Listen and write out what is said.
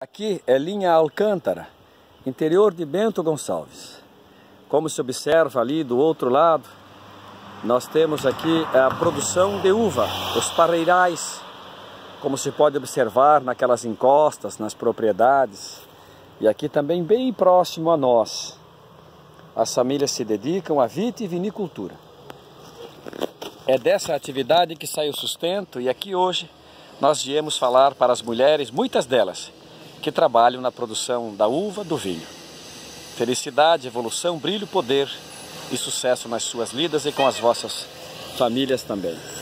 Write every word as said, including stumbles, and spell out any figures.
Aqui é linha Alcântara, interior de Bento Gonçalves. Como se observa ali do outro lado, nós temos aqui a produção de uva, os parreirais, como se pode observar naquelas encostas, nas propriedades. E aqui também bem próximo a nós, as famílias se dedicam à vitivinicultura. É dessa atividade que sai o sustento e aqui hoje nós viemos falar para as mulheres, muitas delas, que trabalham na produção da uva, do vinho. Felicidade, evolução, brilho, poder e sucesso nas suas vidas e com as vossas famílias também.